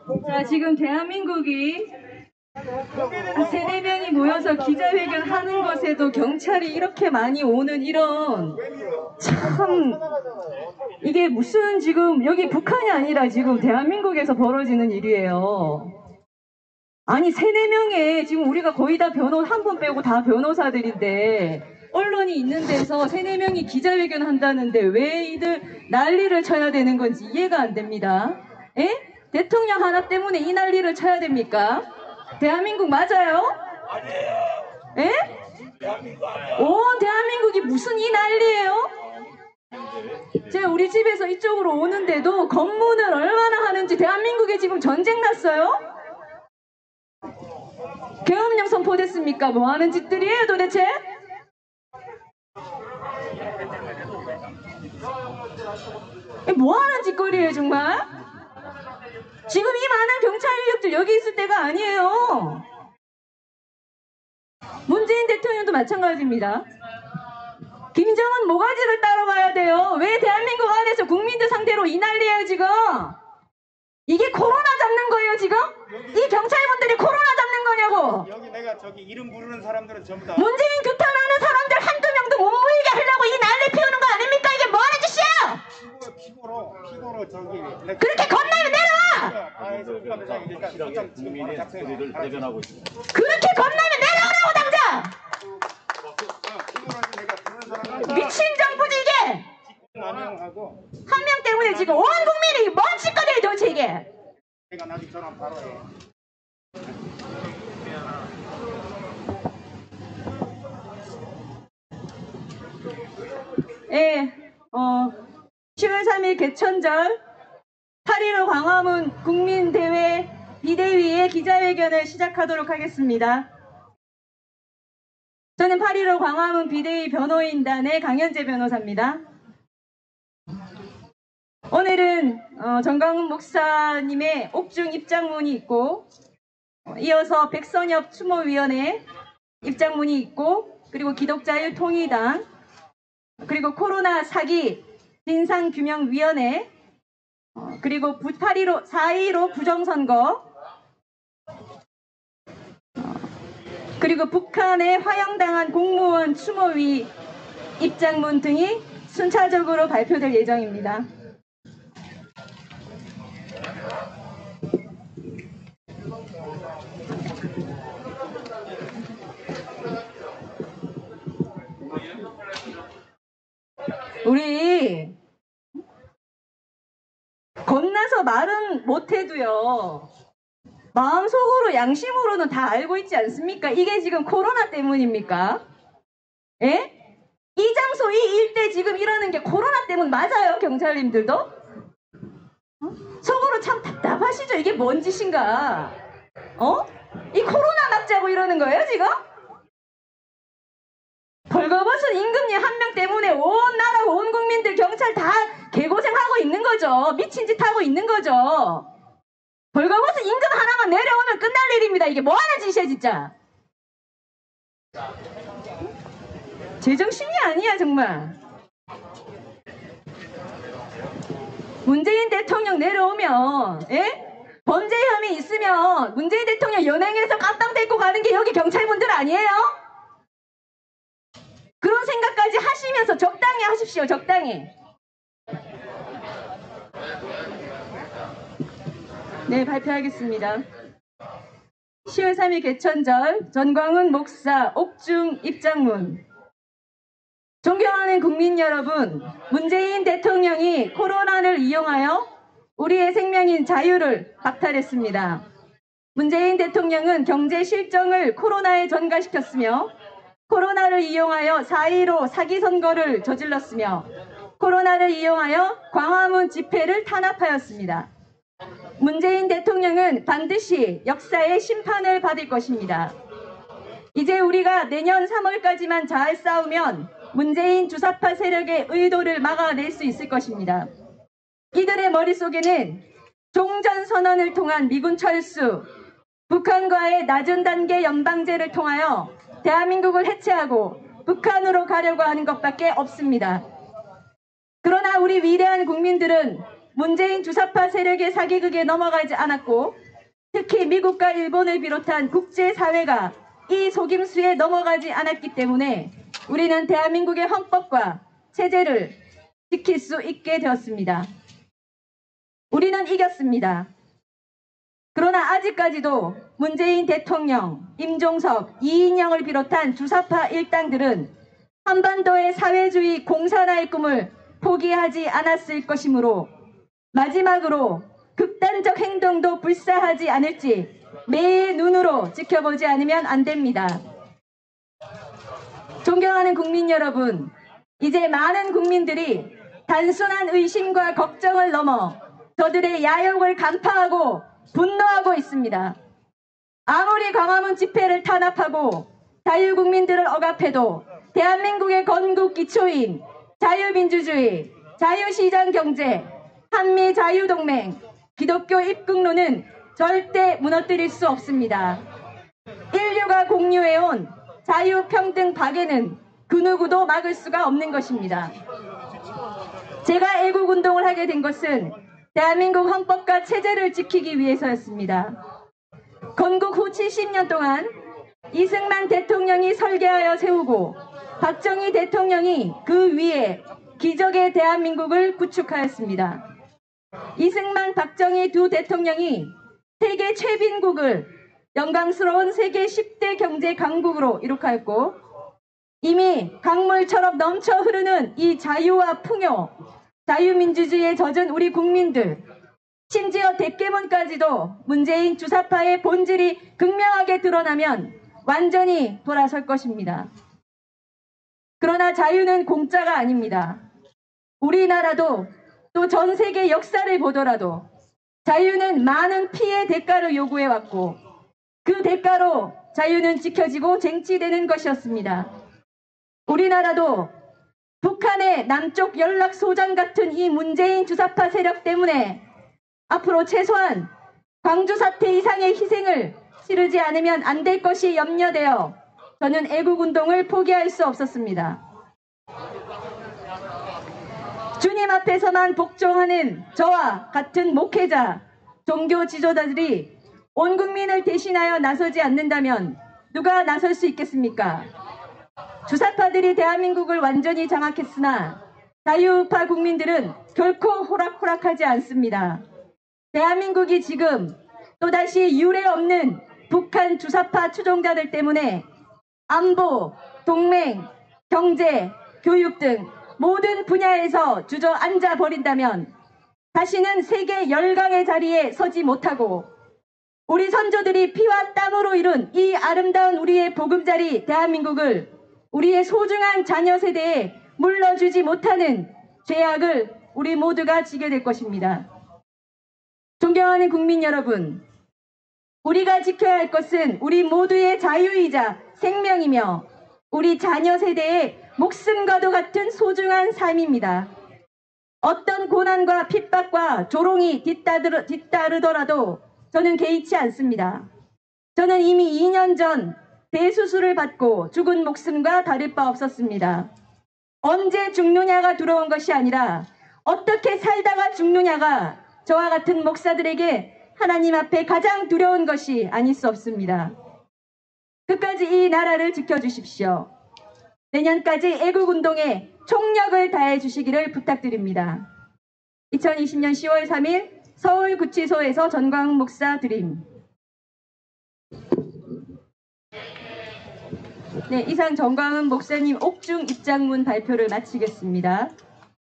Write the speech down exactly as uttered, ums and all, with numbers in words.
자, 지금 대한민국이 세네 명이 모여서 기자회견 하는 것에도 경찰이 이렇게 많이 오는 이런, 참, 이게 무슨 지금 여기 북한이 아니라 지금 대한민국에서 벌어지는 일이에요. 아니, 세네 명에 지금 우리가 거의 다 변호, 한 분 빼고 다 변호사들인데 언론이 있는 데서 세네 명이 기자회견 한다는데 왜 이들 난리를 쳐야 되는 건지 이해가 안 됩니다. 에? 대통령 하나 때문에 이 난리를 쳐야 됩니까? 대한민국 맞아요? 아니에요. 에? 대한민국 아니에요. 온 대한민국이 무슨 이 난리예요? 제가 우리 집에서 이쪽으로 오는데도 검문을 얼마나 하는지. 대한민국에 지금 전쟁 났어요? 계엄령 선포됐습니까? 뭐 하는 짓들이에요 도대체? 뭐 하는 짓거리예요 정말? 지금 이 많은 경찰 인력들 여기 있을 때가 아니에요. 문재인 대통령도 마찬가지입니다. 김정은 모가지를 따라가야 돼요. 왜 대한민국 안에서 국민들 상대로 이 난리예요 지금? 이게 코로나 잡는 거예요 지금? 이 경찰분들이 코로나 잡는 거냐고? 여기 내가 저기 이름 부르는 사람들은 전부 다 문재인 규탄하는 사람들 한두 명도 못 모이게 하려고 이 난리 피우는 거 아닙니까? 이게 뭐 하는 짓이야? 피고로 피고로 저기 그렇게 겁나면 내려와! 그렇게 겁나면 내려오라고 당장! 미친 정부지 이게! 한 명 때문에 지금 온 국민이 뭔 짓거리예요 도대체 이게! 내가 나중에 전화 바로 해. 예, 어, 시월 삼일 개천절 팔 일오 광화문 국민대회 비대위의 기자회견을 시작하도록 하겠습니다. 저는 팔 일오 광화문 비대위 변호인단의 강현재 변호사입니다. 오늘은 어, 정광훈 목사님의 옥중 입장문이 있고 어, 이어서 백선엽 추모위원회 입장문이 있고 그리고 기독자유통일당 그리고 코로나 사기 진상규명위원회 어, 그리고 팔 일오, 사 일오 부정선거 어, 그리고 북한에 화형당한 공무원 추모위 입장문 등이 순차적으로 발표될 예정입니다. 우리 겁나서 말은 못해도요 마음속으로 양심으로는 다 알고 있지 않습니까? 이게 지금 코로나 때문입니까? 예? 이 장소 이 일대 지금 이러는 게 코로나 때문 맞아요 경찰님들도? 어? 속으로 참 답답하시죠? 이게 뭔 짓인가? 어? 이 코로나 막자고 이러는 거예요 지금? 벌거벗은 임금님 한 명 때문에 온 나라 온 국민들 경찰 다 개고생하고 있는 거죠. 미친 짓 하고 있는 거죠. 벌거벗은 임금 하나만 내려오면 끝날 일입니다. 이게 뭐 하는 짓이야 진짜. 제정신이 아니야 정말. 문재인 대통령 내려오면 예? 범죄 혐의 있으면 문재인 대통령 연행해서 깜빵 데리고 가는 게 여기 경찰분들 아니에요? 그런 생각까지 하시면서 적당히 하십시오. 적당히. 네, 발표하겠습니다. 시월 삼일 개천절 전광훈 목사 옥중 입장문. 존경하는 국민 여러분, 문재인 대통령이 코로나를 이용하여 우리의 생명인 자유를 박탈했습니다. 문재인 대통령은 경제 실정을 코로나에 전가시켰으며 코로나를 이용하여 사 일오 사기 선거를 저질렀으며 코로나를 이용하여 광화문 집회를 탄압하였습니다. 문재인 대통령은 반드시 역사의 심판을 받을 것입니다. 이제 우리가 내년 삼월까지만 잘 싸우면 문재인 주사파 세력의 의도를 막아낼 수 있을 것입니다. 이들의 머릿속에는 종전선언을 통한 미군 철수, 북한과의 낮은 단계 연방제를 통하여 대한민국을 해체하고 북한으로 가려고 하는 것밖에 없습니다. 그러나 우리 위대한 국민들은 문재인 주사파 세력의 사기극에 넘어가지 않았고 특히 미국과 일본을 비롯한 국제사회가 이 속임수에 넘어가지 않았기 때문에 우리는 대한민국의 헌법과 체제를 지킬 수 있게 되었습니다. 우리는 이겼습니다. 그러나 아직까지도 문재인 대통령, 임종석, 이인영을 비롯한 주사파 일당들은 한반도의 사회주의 공산화의 꿈을 포기하지 않았을 것이므로 마지막으로 극단적 행동도 불사하지 않을지 매의 눈으로 지켜보지 않으면 안 됩니다. 존경하는 국민 여러분, 이제 많은 국민들이 단순한 의심과 걱정을 넘어 저들의 야욕을 간파하고 분노하고 있습니다. 아무리 광화문 집회를 탄압하고 자유국민들을 억압해도 대한민국의 건국 기초인 자유민주주의, 자유시장경제, 한미자유동맹, 기독교 입국론은 절대 무너뜨릴 수 없습니다. 인류가 공유해온 자유평등 박애는 그 누구도 막을 수가 없는 것입니다. 제가 애국운동을 하게 된 것은 대한민국 헌법과 체제를 지키기 위해서였습니다. 건국 후 칠십 년 동안 이승만 대통령이 설계하여 세우고 박정희 대통령이 그 위에 기적의 대한민국을 구축하였습니다. 이승만, 박정희 두 대통령이 세계 최빈국을 영광스러운 세계 십 대 경제 강국으로 이룩하였고 이미 강물처럼 넘쳐 흐르는 이 자유와 풍요, 자유민주주의에 젖은 우리 국민들, 심지어 대깨문까지도 문재인 주사파의 본질이 극명하게 드러나면 완전히 돌아설 것입니다. 그러나 자유는 공짜가 아닙니다. 우리나라도 또 전 세계 역사를 보더라도 자유는 많은 피해 대가를 요구해왔고 그 대가로 자유는 지켜지고 쟁취되는 것이었습니다. 우리나라도 북한의 남쪽 연락소장 같은 이 문재인 주사파 세력 때문에 앞으로 최소한 광주 사태 이상의 희생을 치르지 않으면 안 될 것이 염려되어 저는 애국운동을 포기할 수 없었습니다. 주님 앞에서만 복종하는 저와 같은 목회자, 종교 지도자들이 온 국민을 대신하여 나서지 않는다면 누가 나설 수 있겠습니까? 주사파들이 대한민국을 완전히 장악했으나 자유우파 국민들은 결코 호락호락하지 않습니다. 대한민국이 지금 또다시 유례 없는 북한 주사파 추종자들 때문에 안보, 동맹, 경제, 교육 등 모든 분야에서 주저앉아 버린다면 다시는 세계 열강의 자리에 서지 못하고 우리 선조들이 피와 땀으로 이룬 이 아름다운 우리의 보금자리 대한민국을 우리의 소중한 자녀 세대에 물러주지 못하는 죄악을 우리 모두가 지게 될 것입니다. 존경하는 국민 여러분, 우리가 지켜야 할 것은 우리 모두의 자유이자 생명이며 우리 자녀 세대의 목숨과도 같은 소중한 삶입니다. 어떤 고난과 핍박과 조롱이 뒤따르, 뒤따르더라도 저는 개의치 않습니다. 저는 이미 이 년 전 대수술을 받고 죽은 목숨과 다를 바 없었습니다. 언제 죽느냐가 두려운 것이 아니라 어떻게 살다가 죽느냐가 저와 같은 목사들에게 하나님 앞에 가장 두려운 것이 아닐 수 없습니다. 끝까지 이 나라를 지켜주십시오. 내년까지 애국운동에 총력을 다해 주시기를 부탁드립니다. 이천이십 년 시월 삼일 서울구치소에서 전광훈 목사 드림. 네, 이상 전광훈 목사님 옥중 입장문 발표를 마치겠습니다.